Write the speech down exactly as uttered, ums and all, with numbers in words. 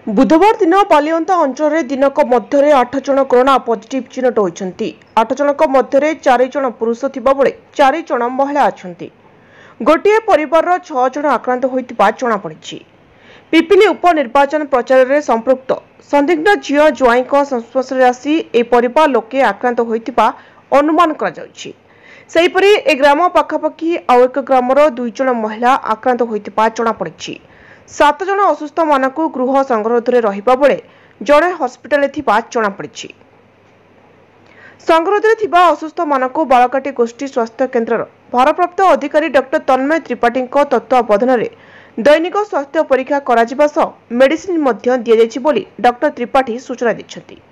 बुधवार दिन बालिअंता अंचल दिनक मध्य आठ जन कोरोना पॉजिटिव चिन्हट होती। आठ जन मध्य चार जन पुरुष थिबा बेले चार जन महिला अछंती। गोटे परिवार छह जन आक्रांत होइतिबा जणा पड़िछि। पिपिली उपनिर्वाचन प्रचार में संपृक्त संदिग्ध झील ज्वाई संस्पर्श में आसी ए परिवार लोके आक्रांत होइतिबा अनुमान करा जाउछि। सेहिपरि ए ग्राम पाखापाखि आउ एक ग्रामर दुई जन महिला आक्रांत होइतिबा जणा पड़िछि। सात जन असुस्थ मानक गृह संगरोध में रहिबा बेले जड़े हस्पिटाल जना पड़ी। संगरोध में असुस्थ मानक बालकाटी गोष्ठी स्वास्थ्य केन्द्र भारप्राप्त अधिकारी डॉक्टर तन्मय त्रिपाठी तत्वावधान में दैनिक स्वास्थ्य परीक्षा करा मेडिसिन दि जाइछि बोली डॉक्टर त्रिपाठी सूचना दैछथि।